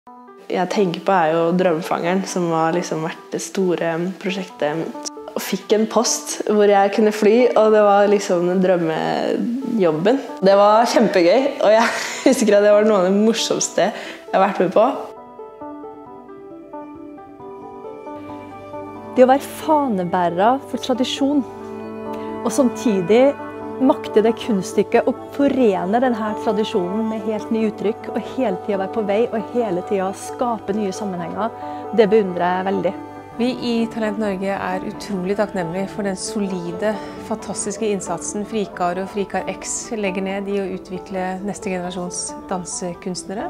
Jeg tenker på jo Drømmefangeren, som var liksom vært det store prosjektet. Og fikk en post hvor jeg kunne fly, og det var liksom den drømmejobben. Det var kjempegøy, og jeg husker at det var noe av det morsomste jeg har vært med på. Det å være fanebærer for tradisjon, og samtidig makte det kunststykket å forene denne tradisjonen med helt nye uttrykk, og hele tiden være på vei, og hele tiden skape nye sammenhenger, det beundrer jeg veldig. Vi i Talent Norge utrolig takknemlige for den solide, fantastiske innsatsen Frikar og Frikar X legger ned i å utvikle neste generasjons dansekunstnere.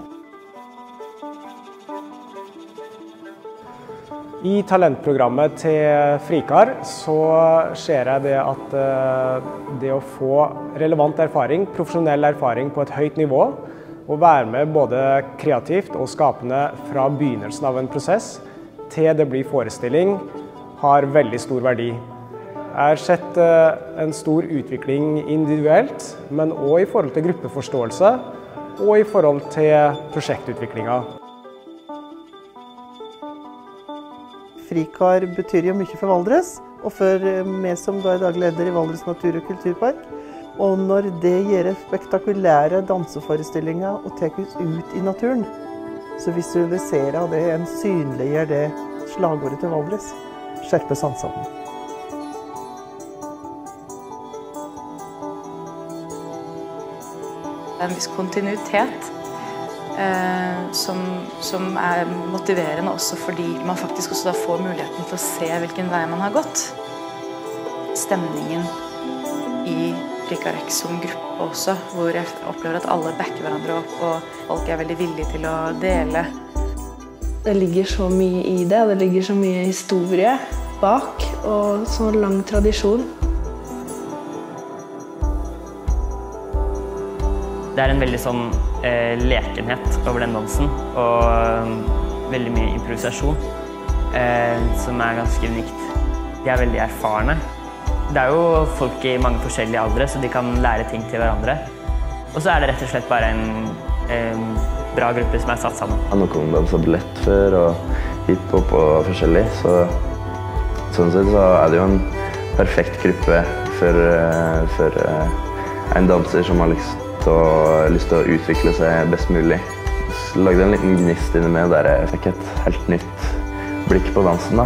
I talentprogrammet til Frikar så ser jeg det at det å få relevant erfaring, profesjonell erfaring på et høyt nivå, og være med både kreativt og skapende fra begynnelsen av en prosess til det blir forestilling, har veldig stor verdi. Jeg har sett en stor utvikling individuelt, men også i forhold til gruppeforståelse og i forhold til prosjektutviklinga. Frikar betyr jo mye for Valdres, og for meg som da er daglig leder i Valdres Natur- og Kulturpark. Og når det gjør spektakulære danseforestillinger og tar oss ut i naturen, så visualiserer det en synliggjør det slagordet til Valdres. Skjerpe sansene. En viss kontinuitet som motiverende også fordi man faktisk også da får muligheten til å se hvilken vei man har gått. Stemningen i Frikar X som gruppe også, hvor jeg opplever at alle backer hverandre opp, og folk veldig villige til å dele. Det ligger så mye i det, og det ligger så mye historie bak, og så lang tradisjon. Det en veldig sånn lekenhet over den dansen, og veldig mye improvisasjon, som ganske unikt. De veldig erfarne. Det jo folk i mange forskjellige aldre, så de kan lære ting til hverandre. Og så det rett og slett bare en bra gruppe som satt sammen. Noen danser ballett før, og hiphop og forskjellig, så sånn sett så det jo en perfekt gruppe for en danser som har lyst til å utvikle seg best mulig. Så lagde en liten gnist inni meg der jeg fikk et helt nytt blikk på dansen da.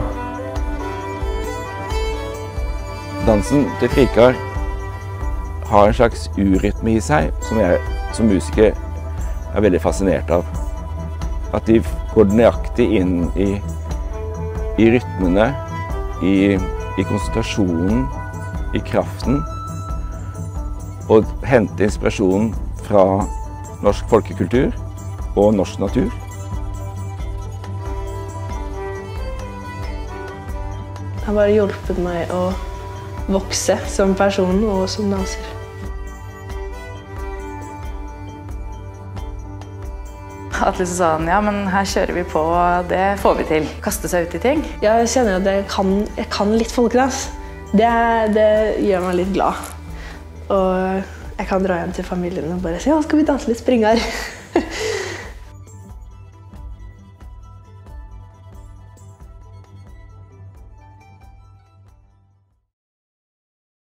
Dansen til Frikar har en slags urytme i seg, som jeg som musiker veldig fascinert av. At de går nøyaktig inn i rytmene, i konsentrasjonen, i kraften, og henter inspirasjonen fra norsk folkekultur og norsk natur. Det har bare hjulpet meg å vokse som person og som danser. Atle sa han, ja, men her kjører vi på, det får vi til. Kaste seg ut i ting. Jeg kjenner at jeg kan litt folkedans. Det gjør meg litt glad. Og jeg kan dra hjem til familien og bare si, ja, skal vi danse litt springar?